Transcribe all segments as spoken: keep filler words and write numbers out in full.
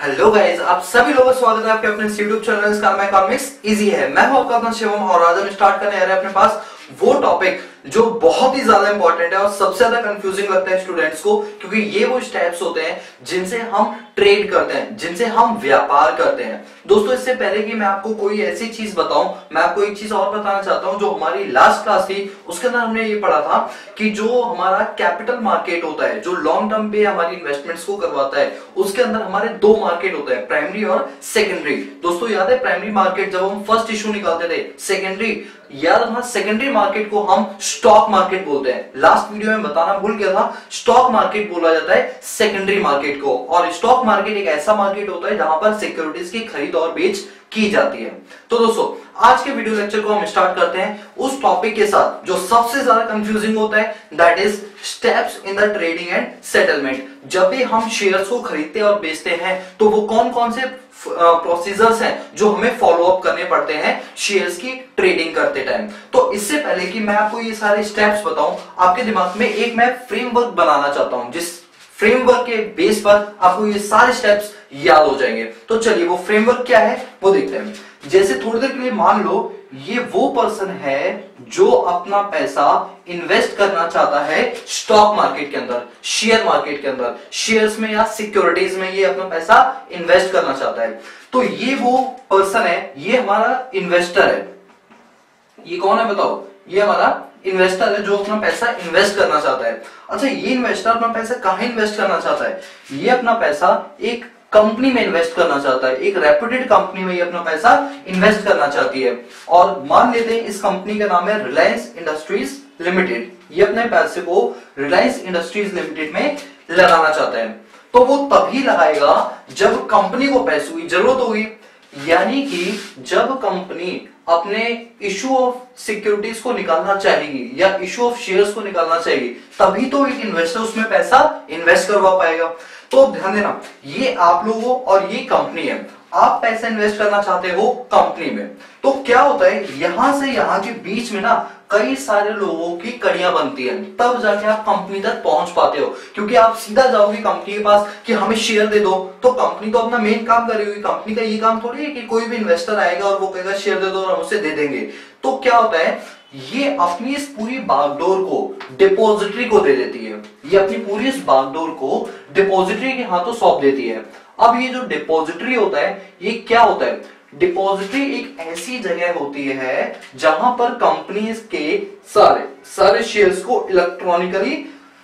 Hello guys, आप सभी लोगों का स्वागत है आपके अपने यूट्यूब चैनल का नाम इकोनॉमिक्स इजी है। मैं हूं आपका अपना शिवम और आज हम स्टार्ट करने आ रहे हैं अपने पास वो टॉपिक जो बहुत ही ज्यादा इंपॉर्टेंट है और सबसे ज्यादा कंफ्यूजिंग लगता है स्टूडेंट्स को, क्योंकि ये वो स्टेप्स होते हैं जिनसे हम ट्रेड करते हैं, जिनसे हम व्यापार करते हैं। दोस्तों, इससे पहले कि मैं आपको कोई ऐसी चीज बताऊं, मैं आपको एक चीज और बताना चाहता हूं। जो हमारी लास्ट क्लास थी उसके अंदर हमने ये पढ़ा था कि जो हमारा कैपिटल मार्केट होता है, जो लॉन्ग टर्म पे हमारी इन्वेस्टमेंट्स को करवाता है, उसके अंदर हमारे दो मार्केट होते हैं, प्राइमरी और सेकेंडरी। दोस्तों याद है प्राइमरी मार्केट जब हम फर्स्ट इशू निकालते थे, सेकेंडरी याद रखना, सेकेंडरी मार्केट को हम स्टॉक मार्केट बोलते हैं। लास्ट वीडियो में बताना भूल गया था, स्टॉक मार्केट बोला जाता है सेकेंडरी मार्केट को। और स्टॉक मार्केट एक ऐसा मार्केट होता है जहां पर सिक्योरिटीज की खरीद और बेच की जाती है। तो दोस्तों आज के वीडियो लेक्चर को हम स्टार्ट करते हैं उस टॉपिक के साथ जो सबसे ज्यादा कंफ्यूजिंग होता है, that is steps in the trading and settlement. जब भी हम शेयर्स को खरीदते और बेचते हैं तो वो कौन कौन से प्रोसीजर्स हैं जो हमें फॉलो अप करने पड़ते हैं शेयर्स की ट्रेडिंग करते टाइम। तो इससे पहले कि मैं आपको ये सारे स्टेप्स बताऊं, आपके दिमाग में एक मैं फ्रेमवर्क बनाना चाहता हूं जिस फ्रेमवर्क के बेस पर आपको ये सारे स्टेप्स याद हो जाएंगे। तो चलिए वो फ्रेमवर्क क्या है वो देखते हैं। जैसे थोड़ी देर के लिए मान लो ये वो पर्सन है जो अपना पैसा इन्वेस्ट करना चाहता है स्टॉक मार्केट के अंदर, शेयर मार्केट के अंदर, शेयर्स में या सिक्योरिटीज में ये अपना पैसा इन्वेस्ट करना चाहता है। तो ये वो पर्सन है, ये हमारा इन्वेस्टर है। ये कौन है बताओ? ये हमारा इन्वेस्टर है जो अपना पैसा इन्वेस्ट करना चाहता है। अच्छा, ये इन्वेस्टर अपना पैसा कहां इन्वेस्ट करना चाहता है? ये अपना पैसा एक कंपनी में इन्वेस्ट करना चाहता है, एक रेप्यूटेड कंपनी में ये अपना पैसा इन्वेस्ट करना चाहती है। और मान लेते हैं इस कंपनी का नाम है रिलायंस इंडस्ट्रीज लिमिटेड। ये अपने पैसे को रिलायंस इंडस्ट्रीज लिमिटेड में लगाना चाहता है। तो वो तभी लगाएगा जब कंपनी को पैसों की जरूरत होगी, यानी कि जब कंपनी अपने इशू ऑफ सिक्योरिटीज को निकालना चाहेगी या इशू ऑफ शेयर्स को निकालना चाहेगी, तभी तो एक इन्वेस्टर उसमें पैसा इन्वेस्ट करवा पाएगा। तो ध्यान देना, ये आप लोगों और ये कंपनी है, आप पैसा इन्वेस्ट करना चाहते हो कंपनी में। तो क्या होता है, यहां से यहां के बीच में ना कई सारे लोगों की कड़ियां बनती हैं, तब जाके आप कंपनी तक पहुंच पाते हो। क्योंकि आप सीधा जाओगे कंपनी के पास कि हमें शेयर दे दो, तो कंपनी तो अपना मेन काम करेगी। कंपनी का ये काम थोड़ी है कि कोई भी इन्वेस्टर आएगा और वो कहेगा शेयर दे दो और हम उसे दे देंगे। तो क्या होता है, ये अपनी इस पूरी बागडोर को डिपॉजिटरी को दे देती है। ये अपनी पूरी इस बागडोर को डिपॉजिटरी के हाथों सौंप देती है। अब ये जो डिपॉजिटरी होता है, ये क्या होता है? डिपॉजिटरी एक ऐसी जगह होती है जहां पर कंपनीज के सारे सारे शेयर्स को इलेक्ट्रॉनिकली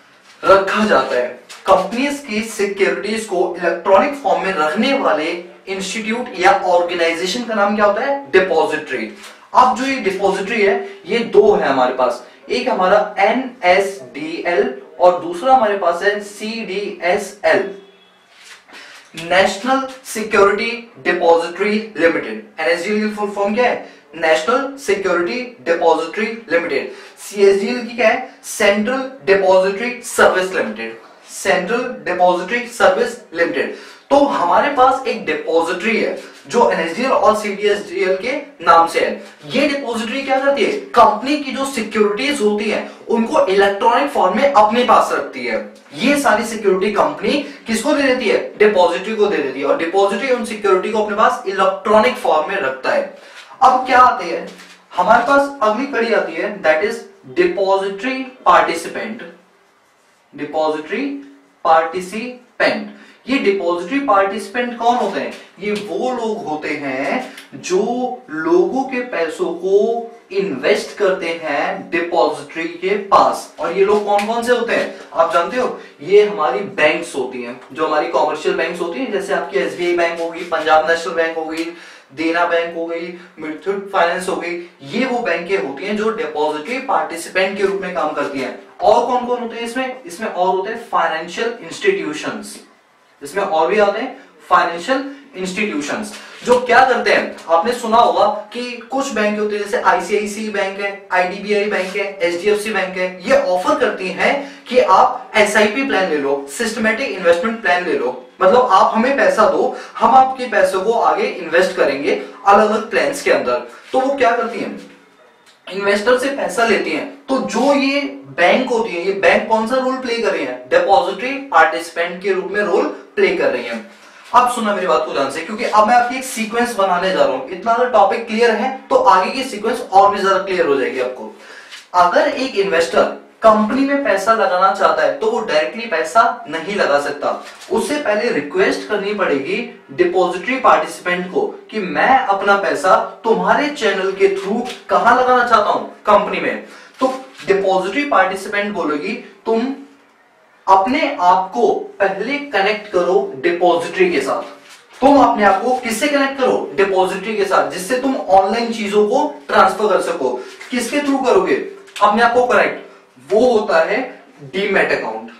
रखा जाता है। कंपनीज की सिक्योरिटीज को इलेक्ट्रॉनिक फॉर्म में रखने वाले इंस्टीट्यूट या ऑर्गेनाइजेशन का नाम क्या होता है? डिपॉजिटरी। अब जो ये डिपॉजिटरी है, ये दो है हमारे पास, एक हमारा एन एस डी एल और दूसरा हमारे पास है C D S L, national security depository limited. NSDL की फुल फॉर्म क्या है? National security depository limited. CSDL की क्या है? Central depository service limited, central depository service limited. तो हमारे पास एक डिपॉजिटरी है जो एनएसडीएल और सीडीएसडीएल के नाम से है। ये डिपॉजिटरी क्या करती है? कंपनी की जो सिक्योरिटीज होती हैं उनको इलेक्ट्रॉनिक फॉर्म में अपने पास रखती है। ये सारी सिक्योरिटी कंपनी किसको दे देती है? डिपॉजिटरी को दे देती है। और डिपॉजिटरी उन सिक्योरिटी को अपने पास इलेक्ट्रॉनिक फॉर्म में रखता है। अब क्या आती है हमारे पास? अगली कड़ी आती है, that is depository participant. Depository participant, ये डिपॉजिटरी पार्टिसिपेंट कौन होते हैं? ये वो लोग होते हैं जो लोगों के पैसों को इन्वेस्ट करते हैं डिपॉजिटरी के पास। और ये लोग कौन कौन से होते हैं आप जानते हो? ये हमारी बैंक्स होती हैं, जो हमारी कॉमर्शियल बैंक्स होती हैं, जैसे आपकी एसबीआई बैंक होगी, पंजाब नेशनल बैंक होगी, देना बैंक हो गई, मुथूट फाइनेंस हो गई। ये वो बैंकें होती हैं जो डिपॉजिटरी पार्टिसिपेंट के रूप में काम करती हैं। और कौन कौन होते हैं इसमें? इसमें और होते हैं फाइनेंशियल इंस्टीट्यूशंस, इसमें और भी आते हैं फाइनेंशियल इंस्टीट्यूशंस, जो क्या करते हैं, आपने सुना होगा कि कुछ बैंक होते हैं जैसे आईसीआईसीआई बैंक है, आईडीबीआई बैंक है, एचडीएफसी बैंक है, ये ऑफर करती हैं कि आप एसआईपी प्लान ले लो, सिस्टमैटिक इन्वेस्टमेंट प्लान ले लो। मतलब आप हमें पैसा दो, हम आपके पैसों को आगे इन्वेस्ट करेंगे अलग अलग प्लान्स के अंदर। तो वो क्या करती हैं? इन्वेस्टर से पैसा लेती हैं। तो जो ये बैंक होती है, ये बैंक कौन सा रोल प्ले कर रही है? डिपॉजिटरी पार्टिसिपेंट के रूप में रोल प्ले कर रही है। अब सुनना मेरी बात को ध्यान से, क्योंकि अब मैं आपकी एक सीक्वेंस बनाने जा रहा हूं। इतना अगर टॉपिक क्लियर है तो आगे की सीक्वेंस और भी ज्यादा क्लियर हो जाएगी आपको। अगर एक इन्वेस्टर कंपनी में पैसा लगाना चाहता है तो वो डायरेक्टली पैसा नहीं लगा सकता, उससे पहले रिक्वेस्ट करनी पड़ेगी डिपॉजिटरी पार्टिसिपेंट को कि मैं अपना पैसा तुम्हारे चैनल के थ्रू कहां लगाना चाहता हूं, कंपनी में। तो डिपॉजिटरी पार्टिसिपेंट बोलेगी तुम अपने आप को पहले कनेक्ट करो डिपॉजिटरी के साथ। तुम अपने आप को किससे कनेक्ट करो, डिपॉजिटरी के साथ, जिससे तुम ऑनलाइन चीजों को ट्रांसफर कर सको। किसके थ्रू करोगे अपने आप को कनेक्ट? वो होता है डीमैट अकाउंट।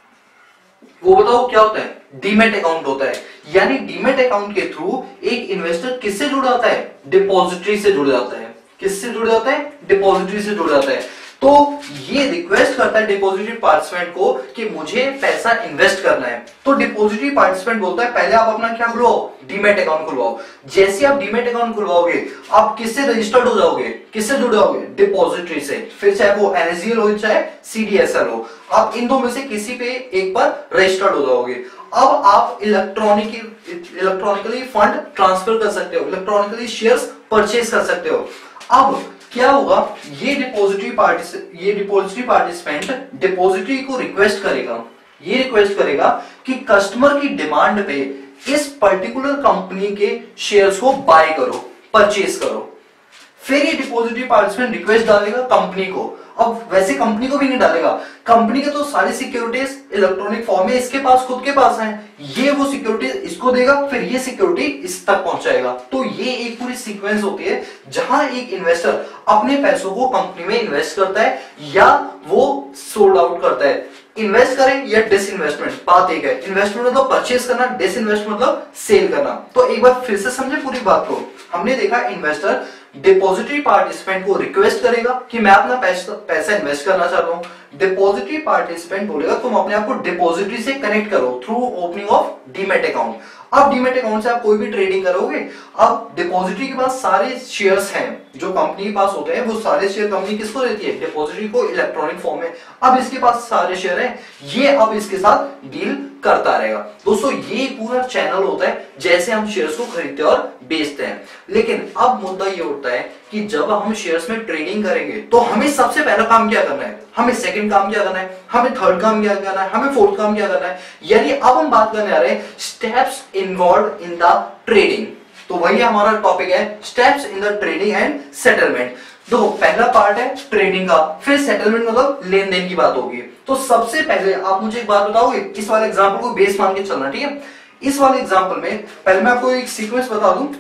वो बताओ क्या होता है? डीमैट अकाउंट होता है। यानी डीमैट अकाउंट के थ्रू एक इन्वेस्टर किससे जुड़ जाता है? डिपॉजिटरी से जुड़ जाता है। किससे जुड़ जाता है? डिपॉजिटरी से जुड़ जाता है। तो ये रिक्वेस्ट करता है डिपॉजिटरी पार्टिसिपेंट को कि मुझे पैसा इन्वेस्ट करना है। तो डिपॉजिटरी पार्टिसिपेंट बोलता है पहले आप अपना क्या खुलवाओ? Demat account खुलवाओ। जैसे आप डीमैट अकाउंट खुलवाओगे आप किससे रजिस्टर्ड हो जाओगे? किससे जुड़ जाओगे? डिपॉजिटरी से। फिर चाहे वो एनएसडीएल हो चाहे सीडीएसएल हो, आप इन दो में से किसी पे एक पर रजिस्टर्ड हो जाओगे। अब आप इलेक्ट्रॉनिक इलेक्ट्रॉनिकली फंड ट्रांसफर कर सकते हो, इलेक्ट्रॉनिकली शेयर्स परचेज कर सकते हो। अब क्या होगा? ये डिपॉजिटरी पार्टिसिपेंट ये डिपॉजिटरी पार्टिसिपेंट डिपॉजिटरी को रिक्वेस्ट करेगा, ये रिक्वेस्ट करेगा कि कस्टमर की डिमांड पे इस पर्टिकुलर कंपनी के शेयर्स को बाय करो, परचेज करो। फिर ये डिपॉजिटरी पार्टिसिपेंट रिक्वेस्ट डालेगा कंपनी को। अब वैसे कंपनी को भी नहीं डालेगा, कंपनी के तो सारी सिक्योरिटीज इलेक्ट्रॉनिक फॉर्म में इसके पास, खुद के पास है। ये वो सिक्योरिटी इसको देगा, फिर ये सिक्योरिटी इस तक पहुंचाएगा। तो ये एक पूरी सीक्वेंस होती है जहां एक इन्वेस्टर अपने पैसों को कंपनी में इन्वेस्ट करता है या वो सोल्ड आउट करता है। इन्वेस्ट करें या डिसइन्वेस्टमेंट, बात एक है। इन्वेस्टमेंट मतलब परचेज करना, डिसइन्वेस्ट मतलब सेल करना। तो एक बार फिर से समझे पूरी बात को। हमने देखा इन्वेस्टर डिपॉजिटरी पार्टिसिपेंट को रिक्वेस्ट करेगा कि मैं अपना पैसा पैसा इन्वेस्ट करना चाहता हूं। डिपॉजिटरी पार्टिसिपेंट बोलेगा तुम अपने आप को डिपॉजिटरी से कनेक्ट करो through opening of demat account. अब डीमैट अकाउंट से आप कोई भी ट्रेडिंग करोगे। अब डिपॉजिटरी के पास सारे शेयर्स हैं जो कंपनी के पास होते हैं, वो सारे शेयर कंपनी किसको देती है? डिपॉजिटरी को, इलेक्ट्रॉनिक फॉर्म में। अब इसके पास सारे शेयर हैं, ये अब इसके साथ डील करता रहेगा। दोस्तों ये पूरा चैनल होता है जैसे हम शेयर्स को खरीदते और बेचते हैं। लेकिन अब मुद्दा ये उठता है कि जब हम शेयर्स में ट्रेडिंग करेंगे तो हमें सबसे पहला काम क्या करना है, हमें सेकंड काम क्या करना है, हमें थर्ड काम क्या करना है, हमें फोर्थ काम क्या करना है। यानी अब हम बात करने आ रहे हैं steps involve in the trading. तो वही हमारा टॉपिक है, steps in the trading and settlement. देखो पहला पार्ट है ट्रेडिंग का, फिर सेटलमेंट मतलब लेन देन की बात होगी। तो सबसे पहले आप मुझे एक बात बताओगे, इस वाले एग्जांपल को बेस मान के चलना, ठीक है। इस वाले एग्जांपल में पहले मैं आपको एक सीक्वेंस बता दूं।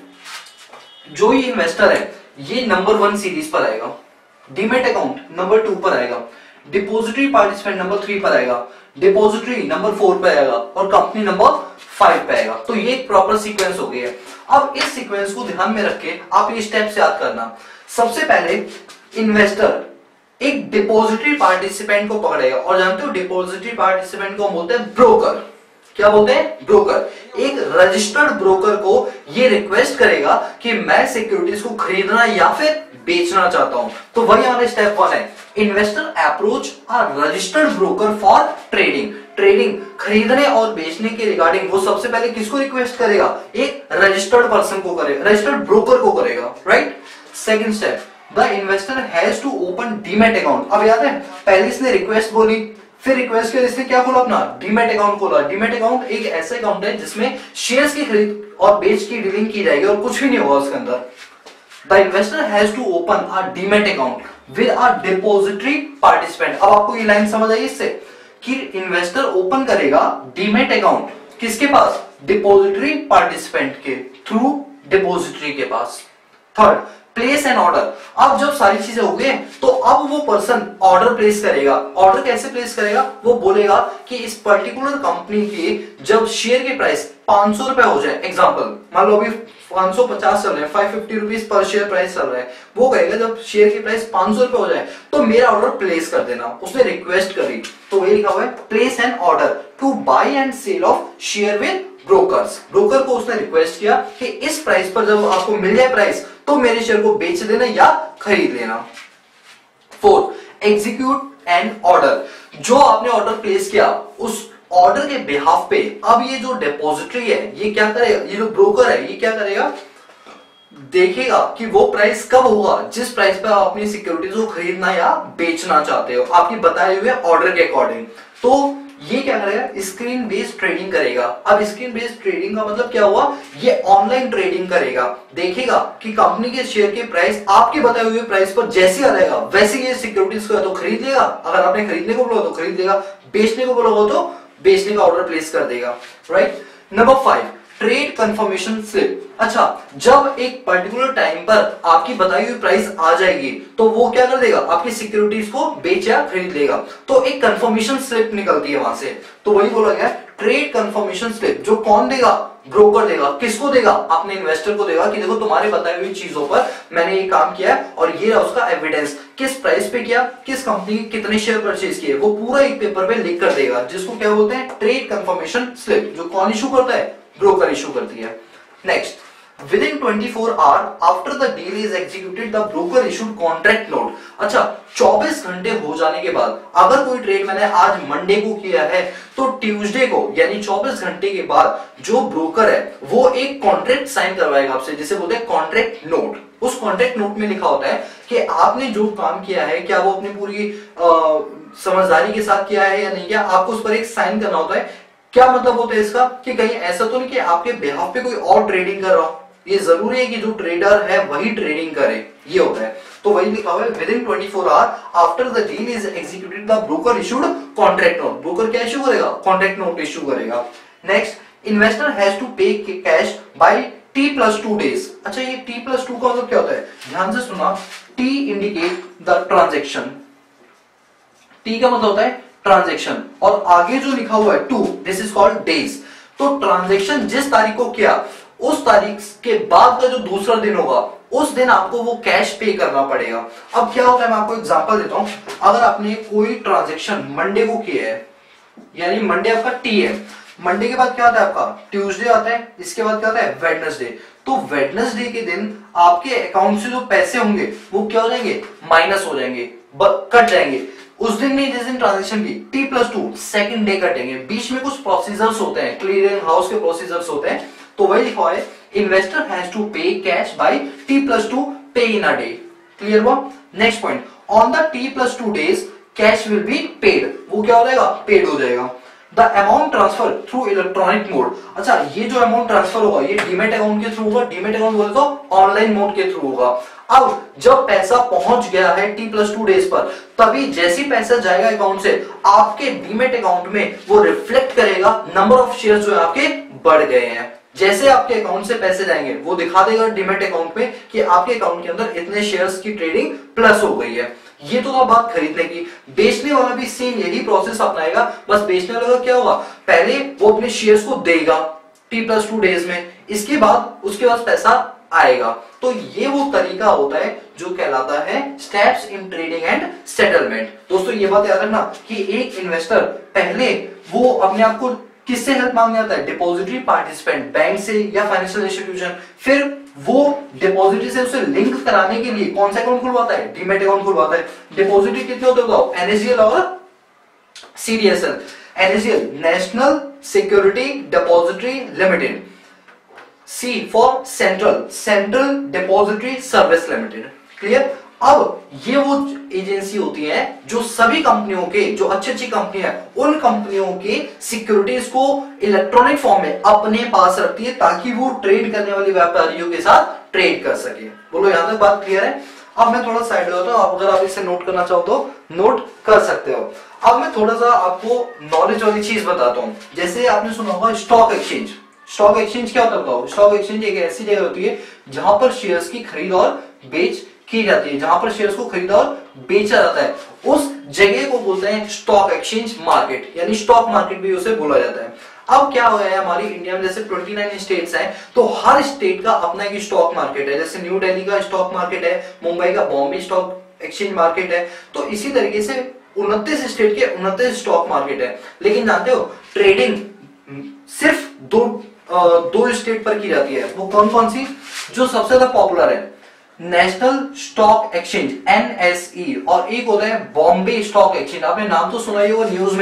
जो ये इन्वेस्टर है ये नंबर वन सीरीज पर आएगा, डीमैट अकाउंट नंबर टू पर आएगा, डिपॉजिटरी पार्टिसिपेंट नंबर थ्री पर आएगा, डिपॉजिटरी नंबर फोर पर आएगा और कंपनी नंबर फाइव पे आएगा। तो ये एक प्रॉपर सीक्वेंस हो गई है। अब इस सीक्वेंस को ध्यान में रख के आप ये स्टेप्स याद करना। सबसे पहले इन्वेस्टर एक डिपॉजिटरी पार्टिसिपेंट को पकड़ेगा, और जानते हो डिपॉजिटरी पार्टिसिपेंट को बोलते हैं ब्रोकर। क्या बोलते हैं? ब्रोकर। एक रजिस्टर्ड ब्रोकर को ये रिक्वेस्ट करेगा कि मैं सिक्योरिटीज को खरीदना या फिर बेचना चाहता हूं। तो वही हमारा स्टेप वन है, investor approach a registered broker for trading. Trading खरीदने और बेचने के रिगार्डिंग वो सबसे पहले किसको रिक्वेस्ट करेगा? एक रजिस्टर्ड पर्सन को करेगा, रजिस्टर्ड ब्रोकर को करेगा, right. Second step, the investor has to open demat account. अब याद है पहले इसने रिक्वेस्ट बोली, फिर रिक्वेस्ट के इसने क्या खोला? अपना डीमैट अकाउंट खोला। डीमैट अकाउंट एक ऐसा अकाउंट है जिसमें शेयर्स की खरीद और बेच की डीलिंग की जाएगी और कुछ भी नहीं होगा उसके अंदर। The investor has to open a demat account with a depository participant. अब आपको ये लाइन समझ आई इससे कि इन्वेस्टर ओपन करेगा डीमैट अकाउंट किसके पास? डिपॉजिटरी पार्टिसिपेंट के थ्रू, डिपॉजिटरी के पास। Third, place an order. अब जब सारी चीजें हो गई तो अब वो पर्सन ऑर्डर प्लेस करेगा। ऑर्डर कैसे प्लेस करेगा? वो बोलेगा कि इस पर्टिकुलर कंपनी की जब शेयर की प्राइस पांच सौ रुपए हो जाए, एग्जांपल मान लो अभी पांच सौ पचास चल रहे हैं, पाँच सौ पचास रुपीस पर शेयर प्राइस चल रहा है, वो कहेगा जब शेयर की प्राइस पांच सौ रुपए हो जाए तो मेरा ऑर्डर प्लेस कर देना। उसने रिक्वेस्ट करी तो ये लिखा हुआ है place an order to buy and sell of share with brokers. Broker को उसने रिक्वेस्ट किया कि इस प्राइस पर जब आपको मिल जाए प्राइस तो मेरे शेयर को बेच देना या खरीद लेना। Fourth, execute an order. जो आपने ऑर्डर प्लेस किया उस ऑर्डर के बिहाफ पे अब ये जो डिपॉजिटरी है ये क्या करेगा, ये जो ब्रोकर है ये क्या करेगा, देखेगा कि वो प्राइस कब होगा जिस प्राइस पे आप अपनी सिक्योरिटीज को खरीदना या बेचना चाहते हो आपकी बताए हुए ऑर्डर के अकॉर्डिंग। तो ये क्या करेगा, स्क्रीन बेस्ड ट्रेडिंग करेगा। अब स्क्रीन बेस्ड ट्रेडिंग का मतलब क्या हुआ, ये ऑनलाइन ट्रेडिंग करेगा, देखेगा कि कंपनी के शेयर के प्राइस आपके बताए हुए प्राइस पर जैसे आ जाएगा वैसे ये सिक्योरिटीज को तो खरीद लेगा, अगर आपने खरीदने को बोला तो खरीद लेगा, बेचने को बोला हो तो बेचने का ऑर्डर प्लेस कर देगा, right. Number five, trade confirmation slip. अच्छा, जब एक पर्टिकुलर टाइम पर आपकी बताई हुई प्राइस आ जाएगी तो वो क्या कर देगा, आपकी सिक्योरिटीज को बेच या खरीद लेगा, तो एक कंफर्मेशन स्लिप निकलती है वहां से। तो वही बोला गया ट्रेड कंफर्मेशन स्लिप, जो कौन देगा, ब्रोकर देगा। किसको देगा, अपने इन्वेस्टर को देगा कि देखो तुम्हारे बताई हुई चीजों पर मैंने ये काम किया है और ये रहा उसका एविडेंस, किस प्राइस पे किया, किस कंपनी के कितने शेयर परचेज किए, वो पूरा एक पेपर पे लिख कर देगा, जिसको क्या बोलते हैं, ट्रेड कंफर्मेशन स्लिप, जो कौन इशू करता है, ब्रोकर इशू करती है। Next, within twenty-four hours after the deal is executed the broker issued contract note। अच्छा, चौबीस घंटे हो जाने के बाद अगर कोई ट्रेड मैंने आज मंडे को किया है तो ट्यूसडे को यानी चौबीस घंटे के बाद जो ब्रोकर है वो एक कॉन्ट्रैक्ट साइन करवाएगा आपसे, जिसे बोलते हैं कॉन्ट्रैक्ट नोट। उस कॉन्ट्रैक्ट नोट में लिखा होता है कि आपने जो काम किया है क्या वो अपनी पूरी आ, समझदारी के साथ किया है या नहीं किया, आपको उस पर एक साइन करना होता है। क्या मतलब होता है इसका, कि कहीं ऐसा तो नहीं कि आपके बिहाफ पे कोई और ट्रेडिंग कर रहा हो, ये जरूरी है कि जो ट्रेडर है वही ट्रेडिंग करे, ये होता है। तो वही लिखा हुआ है within twenty four hour after the deal is executed the broker issued contract note. Broker क्या इशू करेगा, कॉन्ट्रैक्ट नोट इशू करेगा। Next, investor has to pay cash by T plus two days. अच्छा, ये T plus to का मतलब क्या होता है, ध्यान से सुना, T indicate the transaction, T का मतलब होता है ट्रांजेक्शन और आगे जो लिखा हुआ है two, this is called days. तो ट्रांजेक्शन जिस तारीख को किया उस तारीख के बाद का जो दूसरा दिन होगा उस दिन आपको वो कैश पे करना पड़ेगा। अब क्या होता है, मैं आपको एग्जांपल देता हूं। अगर आपने कोई ट्रांजेक्शन मंडे को किया है, यानी मंडे आपका टी है, मंडे के बाद क्या आता है आपका ट्यूसडे आता है, इसके बाद क्या आता है वेडनेसडे। तो वेडनेसडे के दिन आपके अकाउंट से जो पैसे होंगे वो क्या हो जाएंगे, माइनस हो जाएंगे, कट जाएंगे। उस दिन नहीं जिस दिन ट्रांजेक्शन की, T plus two second day कटेंगे। बीच में कुछ प्रोसीजर्स होते हैं, क्लियरिंग हाउस के प्रोसीजर्स होते हैं, तो वही लिखा है investor has to pay cash by T plus two pay in a day. Clear हुआ। Next point, on the T plus two days cash will be paid, वो क्या हो जाएगा, पेड हो जाएगा। The amount transfer through electronic mode. अच्छा, ये जो अमाउंट ट्रांसफर होगा ये डीमेट अकाउंट के थ्रू होगा, डीमेट अकाउंट बोले तो ऑनलाइन मोड के थ्रू होगा। अब जब पैसा पहुंच गया है टी प्लस टू डेज पर, तभी जैसी पैसा जाएगा अकाउंट से आपके डीमेट अकाउंट में वो रिफ्लेक्ट करेगा नंबर ऑफ शेयर जो है आपके बढ़ गए हैं। जैसे आपके अकाउंट से पैसे जाएंगे वो दिखा देगा डीमेट अकाउंट में कि आपके अकाउंट के अंदर इतने शेयर्स की ट्रेडिंग प्लस हो गई है। ये तो था बात खरीदने की। बेचने वाला भी सेम यही प्रोसेस अपनाएगा, बस बेचने वाला का क्या होगा, पहले वो अपने शेयर्स को देगा टी प्लस टू डेज में, इसके बाद उसके पास पैसा आएगा। तो ये वो तरीका होता है जो कहलाता है steps in trading and settlement. दोस्तों ये बात याद रखना कि एक इन्वेस्टर पहले वो अपने आप को किससे हेल्प मांगने आता है, डिपॉजिटरी पार्टिसिपेंट, बैंक से या फाइनेंशियल इंस्टीट्यूशन। फिर वो डिपॉजिटरी से उसे लिंक कराने के लिए कौन सा अकाउंट खुलवाता है, डीमेट अकाउंट खुलवाता है। डिपॉजिटरी कितने होते हैं, एनएसडीएल और CDSL. NSDL national security depository limited, C for central, central depository service limited. Clear. अब ये वो एजेंसी होती है जो सभी कंपनियों के, जो अच्छी अच्छी कंपनी है उन कंपनियों के सिक्योरिटीज को इलेक्ट्रॉनिक फॉर्म में अपने पास रखती है ताकि वो ट्रेड करने वाले व्यापारियों के साथ ट्रेड कर सके। बोलो यहां तक बात क्लियर है। अब मैं थोड़ा साइड होता हूं, अगर आप इसे नोट करना चाहो तो नोट कर सकते हो। अब मैं थोड़ा सा आपको नॉलेज वाली चीज बताता हूं। जैसे आपने सुना होगा स्टॉक एक्सचेंज। स्टॉक एक्सचेंज क्या होता है बताओ। स्टॉक एक्सचेंज एक ऐसी जगह होती है जहां पर शेयर्स की खरीद और बेच की जाती है, जहां पर शेयर्स को खरीदा और बेचा जाता है, उस जगह को बोलते हैं स्टॉक एक्सचेंज मार्केट, यानी स्टॉक मार्केट भी उसे बोला जाता है। अब क्या हुआ है, हमारी इंडिया में जैसे उनतीस स्टेट्स हैं, तो हर स्टेट का अपना एक स्टॉक मार्केट है। जैसे न्यू दिल्ली का स्टॉक मार्केट है, मुंबई का बॉम्बे स्टॉक एक्सचेंज मार्केट है। तो इसी तरीके से उनतीस स्टेट के उनतीस स्टॉक मार्केट है। लेकिन जानते हो ट्रेडिंग सिर्फ दो दो स्टेट पर की जाती है। वो कौन कौन सी, जो सबसे ज्यादा पॉपुलर है, नेशनल स्टॉक एक्सचेंज एनएसई, और एक होता है बॉम्बे स्टॉक एक्सचेंज। आपने नाम तो सुना ही होगा न्यूज में,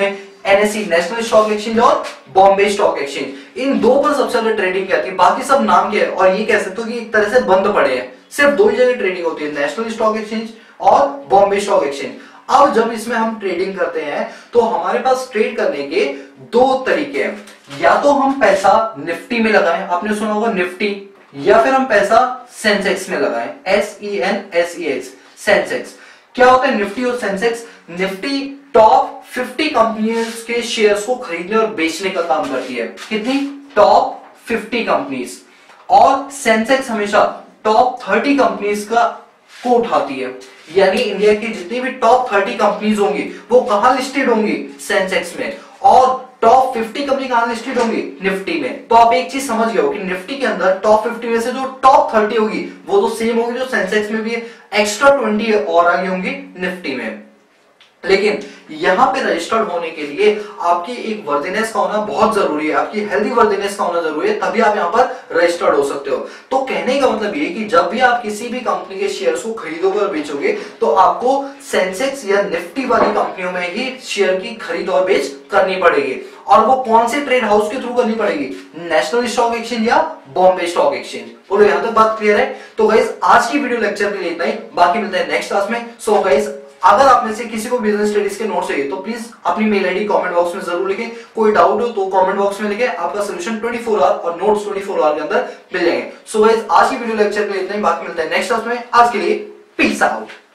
एनएसई नेशनल स्टॉक एक्सचेंज और बॉम्बे स्टॉक एक्सचेंज। इन दो पर सबसे ज्यादा ट्रेडिंग क्या थी, बाकी सब नाम के है और ये कह सकते हो कि एक तरह से बंद पड़े हैं। सिर्फ दो ही जगह ट्रेडिंग होती है, नेशनल स्टॉक एक्सचेंज और बॉम्बे स्टॉक एक्सचेंज। अब जब इसमें हम ट्रेडिंग करते हैं तो हमारे पास ट्रेड करने के दो तरीके हैं, या तो हम पैसा निफ्टी में लगाएं, आपने सुना होगा निफ्टी, या फिर हम पैसा सेंसेक्स में लगाएं, S E N S E X, Sensex. क्या होता है निफ्टी और सेंसेक्स? निफ्टी टॉप फिफ्टी कंपनियों के शेयर्स को खरीदने और बेचने का काम करती है। कितनी? Top fifty companies. और सेंसेक्स हमेशा टॉप थर्टी कंपनीज का को उठाती है, यानी इंडिया की जितनी भी टॉप थर्टी कंपनीज होंगी वो कहां लिस्टेड होंगी? सेंसेक्स में। और टॉप फिफ्टी कंपनी कहां लिस्टेड होंगी? निफ्टी में। तो आप एक चीज समझ गए हो कि निफ्टी के अंदर टॉप फिफ्टी में से जो टॉप थर्टी होगी वो तो सेम होगी जो सेंसेक्स में भी है, एक्स्ट्रा ट्वेंटी और आगे होंगी निफ्टी में। लेकिन यहां पे रजिस्टर्ड होने के लिए आपकी एक वर्दीनेस का होना बहुत जरूरी है, आपकी हेल्दी वर्दीनेस का होना जरूरी है, तभी आप यहां पर रजिस्टर्ड हो सकते हो। तो कहने का मतलब ये कि जब भी आप किसी भी कंपनी के शेयर्स को खरीदोगे और बेचोगे तो आपको सेंसेक्स या निफ्टी वाली कंपनियों में ही शेयर की खरीद और बेच करनी पड़ेगी। और वो कौन से ट्रेड हाउस के थ्रू करनी पड़ेगी? नेशनल स्टॉक एक्सचेंज या बॉम्बे स्टॉक एक्सचेंज। बोलो यहां तक बात क्लियर है? तो गाइस आज की वीडियो लेक्चर के लिए इतना ही, बाकी मिलते हैं नेक्स्ट क्लास में। सो गाइस अगर आप में से किसी को बिजनेस स्टडीज के नोट्स चाहिए तो प्लीज अपनी मेल आईडी कमेंट बॉक्स में जरूर लिखें। कोई डाउट हो तो कमेंट बॉक्स में लिखें, आपका सोल्यूशन ट्वेंटी फोर आवर और नोट्स ट्वेंटी फोर आवर के अंदर मिल जाएंगे। सो गाइस आज की वीडियो लेक्चर के लिए इतना ही, बाकी मिलते हैं नेक्स्ट क्लास में। आज के लिए पीस आउट।